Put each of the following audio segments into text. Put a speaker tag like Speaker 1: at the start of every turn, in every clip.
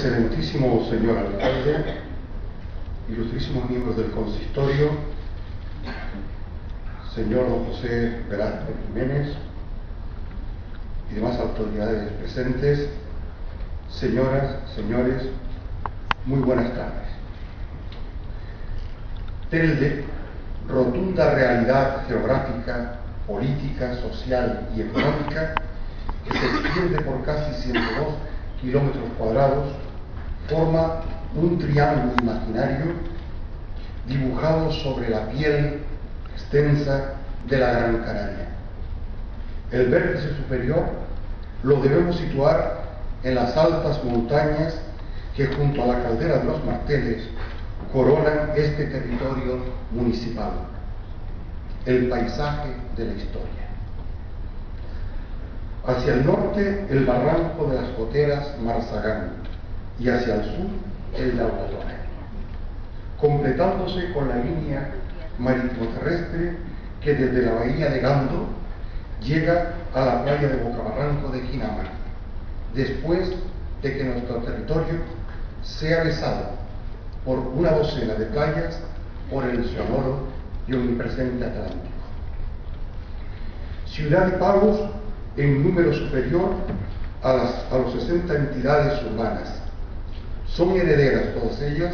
Speaker 1: Excelentísimo señor alcalde, ilustrísimos miembros del consistorio, señor don José Velázquez Jiménez y demás autoridades presentes, señoras, señores, muy buenas tardes. Telde, rotunda realidad geográfica, política, social y económica, que se extiende por casi 102 kilómetros cuadrados, forma un triángulo imaginario dibujado sobre la piel extensa de la Gran Canaria. El vértice superior lo debemos situar en las altas montañas que junto a la caldera de los Marteles coronan este territorio municipal, el paisaje de la historia. Hacia el norte, el barranco de las Goteras Marzagán, y hacia el sur, el de Autotorre, completándose con la línea marítimo-terrestre que desde la bahía de Gando llega a la playa de Bocabarranco de Quinamar, después de que nuestro territorio sea besado por una docena de playas por el sonoro y omnipresente Atlántico. Ciudad de Pagos en número superior a los 60 entidades urbanas. Son herederas todas ellas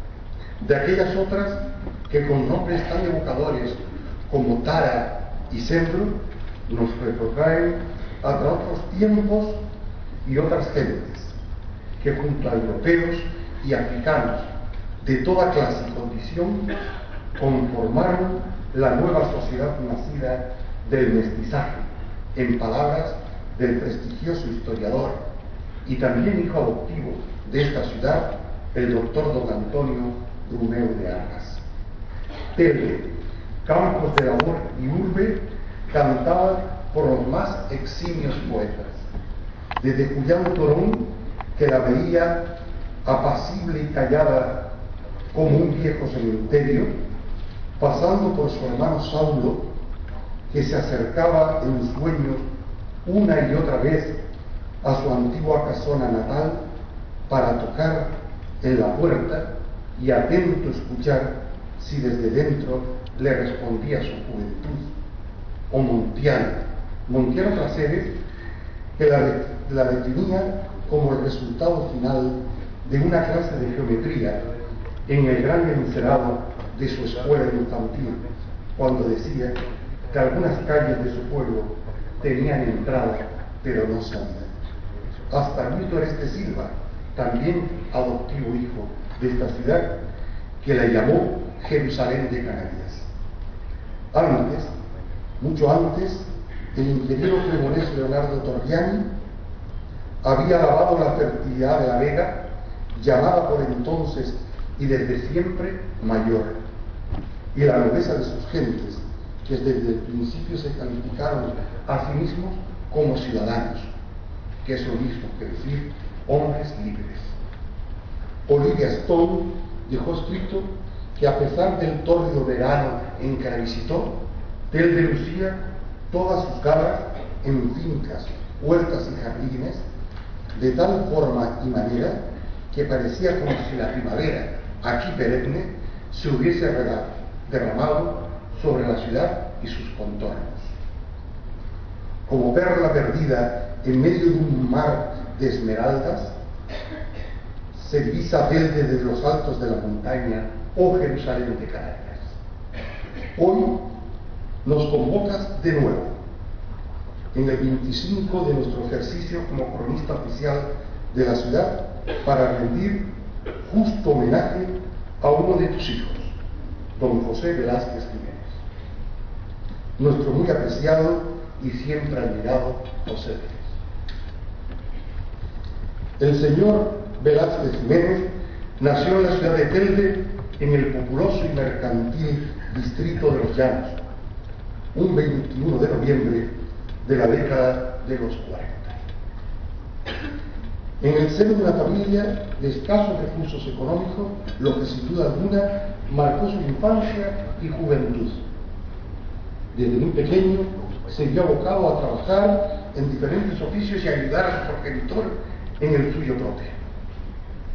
Speaker 1: de aquellas otras que con nombres tan evocadores como Tara y Sembro nos retrotraen hacia otros tiempos y otras gentes que junto a europeos y africanos de toda clase y condición conformaron la nueva sociedad nacida del mestizaje, en palabras del prestigioso historiador y también hijo adoptivo de esta ciudad, el doctor don Antonio Brumeu de Argas. Telde, campos de labor y urbe, cantada por los más eximios poetas, desde Julián Torón, que la veía apacible y callada como un viejo cementerio, pasando por su hermano Saulo, que se acercaba en sueños una y otra vez a su antigua casona natal para tocar en la puerta y atento escuchar si desde dentro le respondía su juventud, o Montiano Traseres, que la definía como el resultado final de una clase de geometría en el gran enunciado de su escuela infantil, cuando decía que algunas calles de su pueblo tenían entrada, pero no salida. Hasta Víctor Silva, también adoptivo hijo de esta ciudad, que la llamó Jerusalén de Canarias. Antes, mucho antes, el ingeniero cremonés Leonardo Torriani había alabado la fertilidad de la Vega, llamada por entonces y desde siempre Mayor, y la nobleza de sus gentes, que desde el principio se calificaron a sí mismos como ciudadanos, que es lo mismo que decir hombres libres. Olivia Stone dejó escrito que a pesar del tórrido verano en que la visitó, Telde lucía todas sus cabras en fincas, huertas y jardines, de tal forma y manera que parecía como si la primavera, aquí perenne, se hubiese derramado sobre la ciudad y sus contornos. Como perla perdida en medio de un mar de esmeraldas, se divisa Telde desde los altos de la montaña, oh Jerusalén de Canarias. Hoy nos convocas de nuevo, en el 25 de nuestro ejercicio como cronista oficial de la ciudad, para rendir justo homenaje a uno de tus hijos, don José Velázquez Jiménez, nuestro muy apreciado y siempre admirado José Vélez. El señor Velázquez Jiménez nació en la ciudad de Telde, en el populoso y mercantil distrito de Los Llanos, un 21 de noviembre de la década de los 40. En el seno de una familia de escasos recursos económicos, lo que sin duda alguna marcó su infancia y juventud. Desde muy pequeño se vio abocado a trabajar en diferentes oficios y a ayudar a su progenitor en el suyo propio.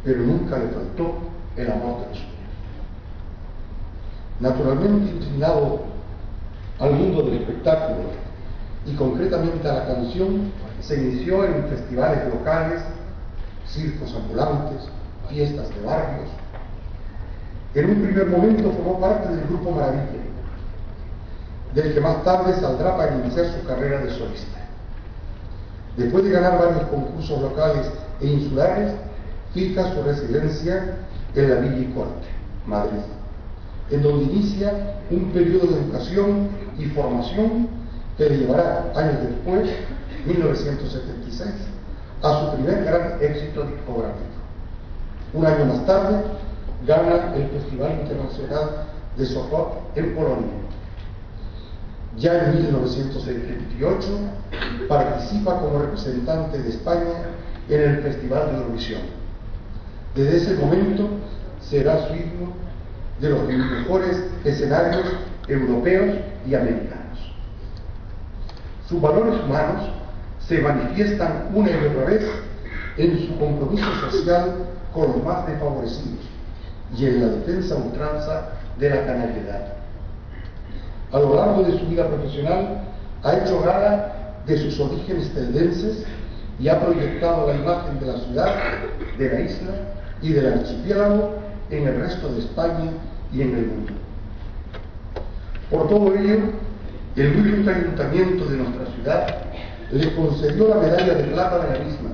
Speaker 1: pero nunca le faltó el amor de los suyos. Naturalmente inclinado al mundo del espectáculo y concretamente a la canción, se inició en festivales locales, circos ambulantes, fiestas de barrios. En un primer momento formó parte del grupo Maravilla, del que más tarde saldrá para iniciar su carrera de solista. Después de ganar varios concursos locales e insulares, fija su residencia en la Villa y Corte, Madrid, en donde inicia un periodo de educación y formación que le llevará años después, 1976, a su primer gran éxito discográfico. Un año más tarde, gana el Festival Internacional de Sopot en Polonia. Ya en 1978 participa como representante de España en el Festival de Eurovisión. Desde ese momento será su himno de los mejores escenarios europeos y americanos. Sus valores humanos se manifiestan una y otra vez en su compromiso social con los más desfavorecidos y en la defensa a ultranza de la canalidad. A lo largo de su vida profesional ha hecho gala de sus orígenes celdenses y ha proyectado la imagen de la ciudad, de la isla y del archipiélago en el resto de España y en el mundo. Por todo ello, el muy rico ayuntamiento de nuestra ciudad le concedió la medalla de plata de la misma,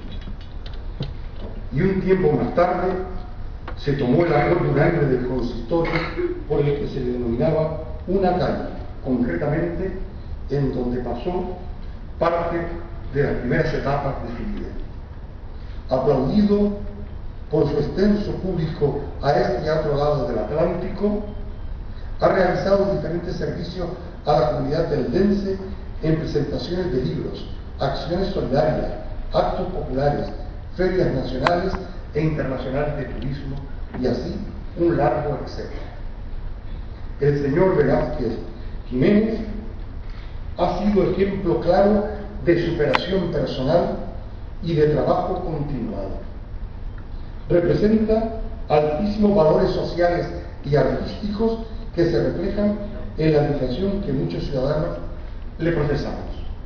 Speaker 1: y un tiempo más tarde se tomó el acuerdo unánime del consistorio por el que se le denominaba una calle, concretamente en donde pasó parte de las primeras etapas de su vida. Aplaudido por su extenso público a este y a otro lado del Atlántico, ha realizado diferentes servicios a la comunidad teldense en presentaciones de libros, acciones solidarias, actos populares, ferias nacionales e internacionales de turismo y así un largo etcétera. El señor Velázquez Jiménez ha sido ejemplo claro de superación personal y de trabajo continuado. Representa altísimos valores sociales y artísticos que se reflejan en la admiración que muchos ciudadanos le profesamos.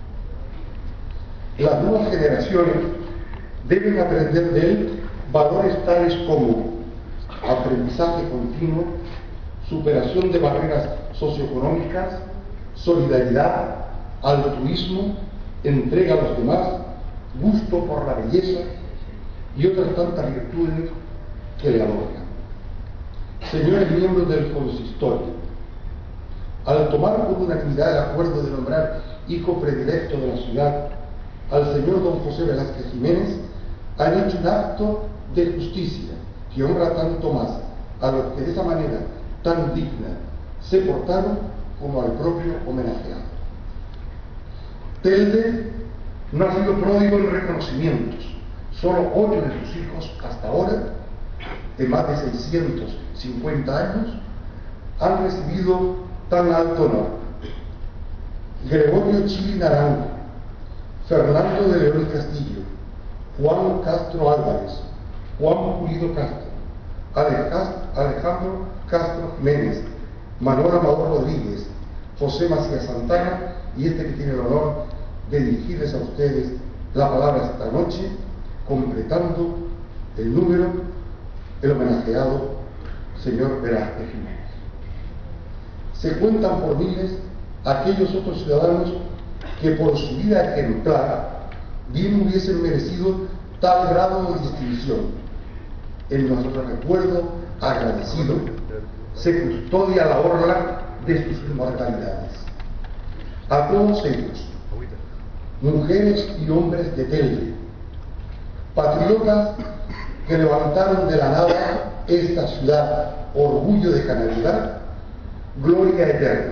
Speaker 1: Las nuevas generaciones deben aprender de él valores tales como aprendizaje continuo, superación de barreras socioeconómicas, solidaridad, altruismo, entrega a los demás, gusto por la belleza y otras tantas virtudes que le adornan. Señores miembros del consistorio, al tomar por unanimidad el acuerdo de nombrar hijo predilecto de la ciudad al señor don José Velázquez Jiménez, han hecho un acto de justicia que honra tanto más a los que de esa manera tan digna se portaron como al propio homenajeado. Telde no ha sido pródigo en reconocimientos. Solo 8 de sus hijos hasta ahora, de más de 650 años, han recibido tan alto honor. Gregorio Chili Naranjo, Fernando de León Castillo, Juan Castro Álvarez, Juan Pulido Castro, Alejandro Castro Jiménez, Manuel Amador Rodríguez, José Macías Santana y este que tiene el honor de dirigirles a ustedes la palabra esta noche, completando el número, el homenajeado señor Velázquez Jiménez. Se cuentan por miles aquellos otros ciudadanos que por su vida ejemplar bien hubiesen merecido tal grado de distinción. En nuestro recuerdo agradecido se custodia la orla de sus inmortalidades. A todos ellos, mujeres y hombres de Telde, patriotas que levantaron de la nada esta ciudad, orgullo de canalidad, gloria eterna.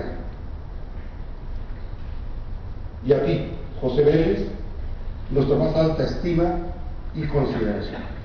Speaker 1: Y a ti, José Vélez, nuestra más alta estima y consideración.